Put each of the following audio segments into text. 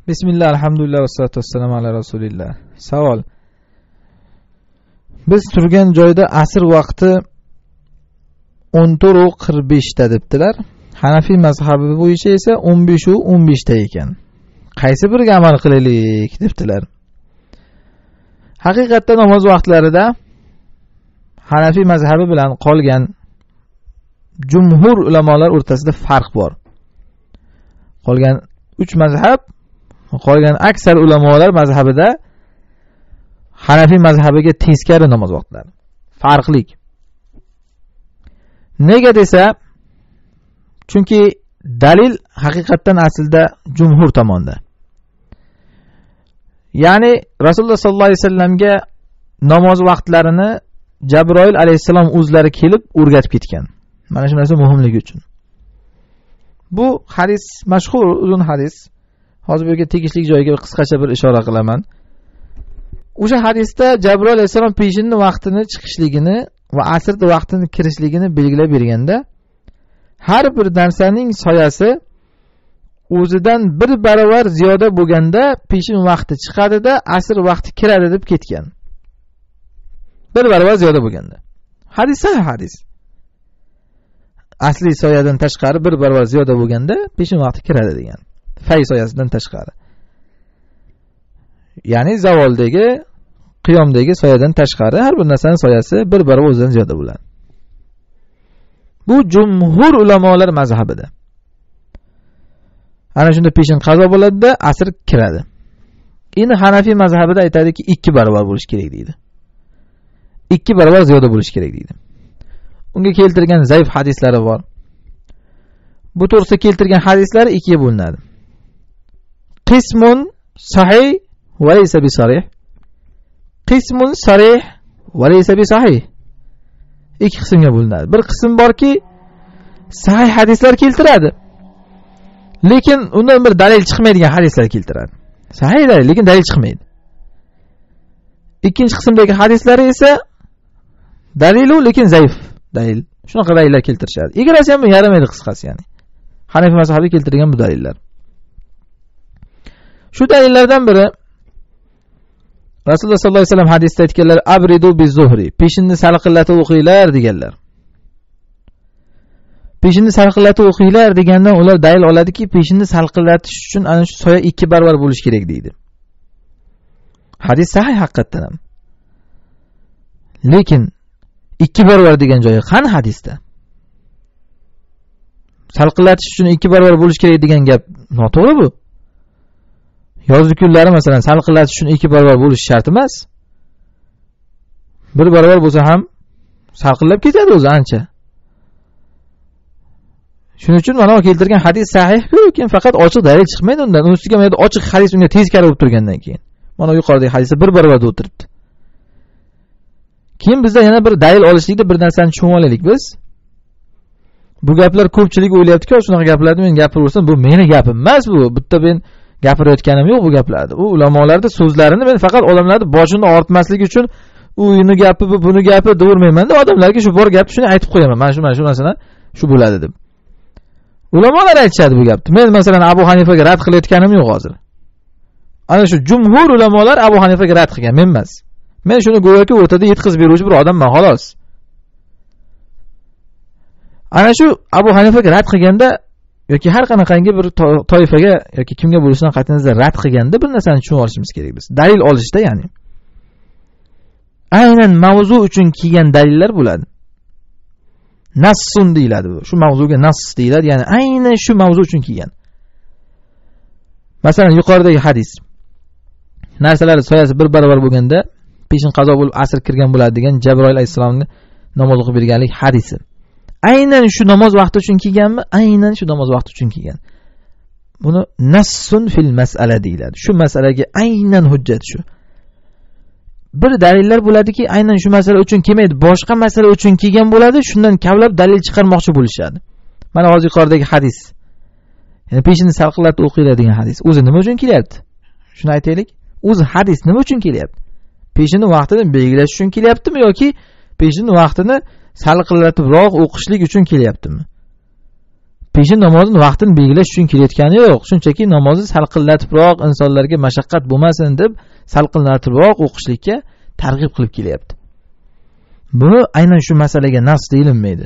Bismillah, alhamdulillah, vassalatu vassalamu ala rasulillah. Savol. Biz turgan joyda asr vaqti 14:45 ta debdilar. Hanafiy mazhabi bo'yicha esa 15:15 ta ekan. Qaysi biriga amal qilaylik debdilar. Haqiqatda namoz vaqtlarida Hanafiy mazhabi bilan qolgan jumhur ulamolar o'rtasida farq bor. Qolgan 3 mazhab, qolgan aksar ulamolar mazhabida Hanafiy mazhabiga teskari namoz vaqtlari. Farqli. Nega desa, chunki dalil haqiqatdan aslida jumhur tomonda. Ya'ni Rasululloh sollallohu alayhi vasallamga namoz vaqtlarini Jabroil alayhissalom o'zlari kelib o'rgatib ketgan. Mana shu narsa muhimligi uchun. Bu hadis mashhur, uzun hadis. Hozir bu yerga tegishli joyiga qisqacha bir ishora qilaman. O'sha hadisda Jabroil alayhissalom peshinni vaqtini chiqishligini va asrda vaqtini kirishligini belgilab berganda, har bir narsaning soyasi o'zidan bir barobar ziyoda bo'lganda peshin vaqti chiqadi-da, asr vaqti kiradi deb ketgan. Bir barobar ziyoda bo'lganda. Hadis sahih hadis. Asli soyadan tashqari bir barobar ziyoda bo'lganda peshin vaqti kiradi degan. Fay soyasidan tashqari. Ya'ni zavoldagi, qiyomdagi soyadan tashqari har bir narsaning soyasi bir barobar o'zidan ziyoda bo'ladi. Bu jumhur ulamolar mazhabida. Ana shunda peshin qazo bo'ladi-da, asr kiradi. Endi Hanafiy mazhabida aytadiki 2 barobar bo'lish kerak deydi. 2 barobar ziyoda bo'lish kerak deydi. Unga keltirgan zaif hadislari bor. Bu to'g'risida keltirgan hadislar 2 ga bo'linadi. Qismun sahih va laysa bi sarih. Qismun sarih va laysa bi sahih. 2 qismga bo'linadi. Bir qism borki, sahih hadislar keltiradi. Lekin undan bir dalil chiqmaydigan hadislar keltiradi. Sahih dalil, lekin dalil chiqmaydi. Ikkinchi qismdagi hadislari esa dalilu lekin zaif dalil. Shunaqa dalillar keltirishadi. Igrasi ham yaramaydi qisqasi, ya'ni. Hanafiy mazhabi keltirgan bu dalillar. Shu dalillardan biri Rasululloh sollallohu alayhi vasallam hadisda aytganlar, abridu biz-zuhri, peshinni salqillatib o'qinglar deganlar. Peshinni salqillatib o'qinglar degandan ular dalil oladiki, peshinni salqillatish uchun ana shu soya 2 barobar bo'lish kerak deydi. Hadis sahih haqiqatan ham. Lekin 2 barobar degan joyi qani hadisda? Salqillatish uchun 2 barobar bo'lish kerak degan gap noto'g'ri bu. Yozgi kunlari masalan salqillatish uchun 2 barobar bo'lish shart emas. 1 barobar bo'lsa ham salqillab ketadi o'zi ancha. Shuning uchun mana keltirgan hadis sahih-ku, lekin faqat ochiq dalil chiqmaydi undan. Ustiga mana ochiq hadis unga teskari bo'lib turgandan keyin. Mana yuqoridagi hadisda 1 barobarda o'tiribdi. Keyin bizda yana bir dalil olishlikda bir narsani tushunib olaylik biz. Bu gaplar ko'pchilik o'ylayapti-ku, shunaqa gaplarni men gapiraversam, bu meni gapim emas bu. Bitta men gapirayotganim yo'q bu gaplarni. U ulamolarning so'zlarini men faqat odamlarning boshini ortmaslik uchun uni gapi, buni gapi devermayman-da, odamlarga shu bor gapni shuni aytib qo'yaman. Mana shu narsani shu bo'ladi deb. Ulamolar aytishadi bu gapni. Men masalan Abu Hanifaga rad qilayotganim yo'q hozir. Ana shu jumhur ulamolar Abu Hanifaga rad qilgan, men emas. Men shuni go'yoki o'rtada yetkazib beruvchi bir odamman, xolos. Ana shu Abu Hanifaga rad qilganda yoki har qanaqangi bir toifaga yoki kimga bo'lishidan qat'iy nazar rad qilganda bir narsani tushunib olishimiz kerak biz. Dalil olishda, ya'ni aynan mavzu uchun kelgan dalillar bo'ladi. Nassun deyiladi bu. Shu mavzuga nass deyiladi, ya'ni aynan shu mavzu uchun kelgan. Masalan, yuqoridagi hadis. Narsalar soyasi 1 barobar bo'lganda peshin qazo bo'lib asr kirgan bo'ladi degan Jabroil alayhissalomni namoz o'qib berganlik hadisi. Aynan shu namoz vaqti uchun kelganmi? Aynan shu namoz vaqti uchun kelgan. Buni nassun fil mas'ala deyiladi. Shu masalaga aynan hujjat shu. Bir dalillar bo'ladiki, aynan shu masala uchun kelmaydi, boshqa masala uchun kelgan bo'ladi, shundan kavlab dalil chiqarmoqchi bo'lishadi. Mana hozir yuqoridagi hadis. Ya'ni peshinni salqillatib o'qinglar degan hadis. O'zi nima uchun kelyapti? Shuni aytaylik. O'zi hadis nima uchun kelyapti? Peshinni vaqtini belgilash uchun kelyaptimi yoki peshinni vaqtini salqillatibroq o'qishlik uchun kelyaptimi? peshin namozini vaqtini belgilash uchun kelayotgani yo'q. Shunchaki namozni salqinlatibroq, insonlarga mashaqqat bo'lmasin deb salqinlatibroq o'qishlikka targ'ib qilib kelyapti. Buni aynan shu masalaga nas deyilmaydi.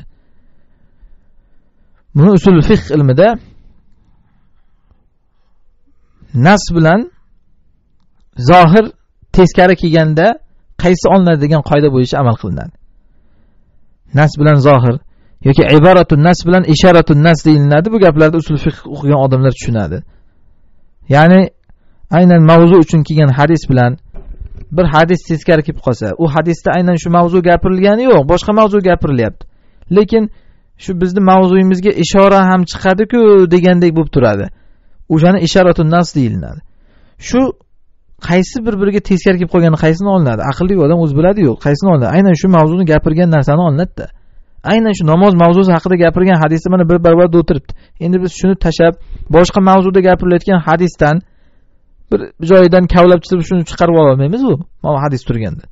Buni usul fiqh ilmida nas bilan zohir teskari kelganda qaysi olinadi degan qoida bo'yicha amal qilinadi. Nas bilan zohir yoki iboratun nas bilan isharatun nas deyiladi. Bu gaplarda usul fiqh o'qigan odamlar tushunadi. Ya'ni aynan mavzu uchun kelgan hadis bilan bir hadis teskari kelib qolsa, u hadisda aynan shu mavzu gapirilgani yo'q, boshqa mavzu gapirilyapti. Lekin shu bizning mavzuyimizga ishora ham chiqadi-ku degandek bo'lib turadi. O'shani isharatun nas deyiladi. Shu qaysi bir-biriga teskari kelib qolgani qaysini olinadi? Aqlli odam o'zi biladi-yu, qaysini olinadi? Aynan shu mavzuni gapirgan narsani olinadi-da. Aynan shu namoz mavzusi haqida gapirgan hadisda mana bir barobar o'tiribdi. Endi biz shuni tashab, boshqa mavzuda gapirilayotgan hadisdan bir joyidan kavlab chiqib shuni chiqarib olmaymiz-ku, mana hadis turganda.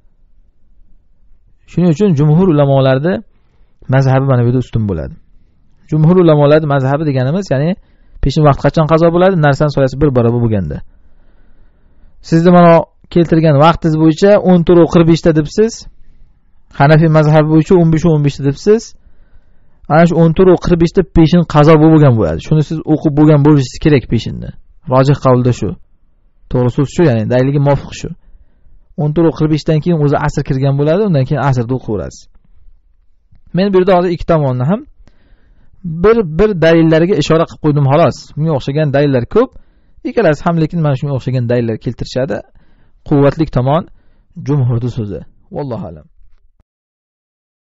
Shuning uchun jumhur ulamolarda mazhabi mana bu yerda ustun bo'ladi. Jumhur ulamolarda mazhabi deganimiz, ya'ni peshin vaqt qachon qazo bo'ladi? Narsaning soyasi bir barobar bo'lganda. Sizni mana keltirgan vaqtingiz bo'yicha 14:45 ta debsiz. Hanafiy mazhabi bo'yicha 15:15 ta debsiz. Ana shu 14:45 ta peshin qazo bo'lgan bo'ladi. Shuni siz o'qib bo'lgan bo'lishingiz kerak peshinni. Rojih qavlda shu. To'g'ri so'z shu, ya'ni dalilga muvofiq shu. 14:45 dan keyin o'zi asr kirgan bo'ladi, undan keyin asrda o'qiverasiz. Men bu yerda hozir ikki tomonni ham bir dalillariga ishora qilib qo'ydim xolos. Bunga o'xshagan dalillar ko'p. Ikkalasi ham lekin mana shunga o'xshagan dalillar keltirishadi. Quvvatli tomon jumhurning so'zi. Vallohu alam.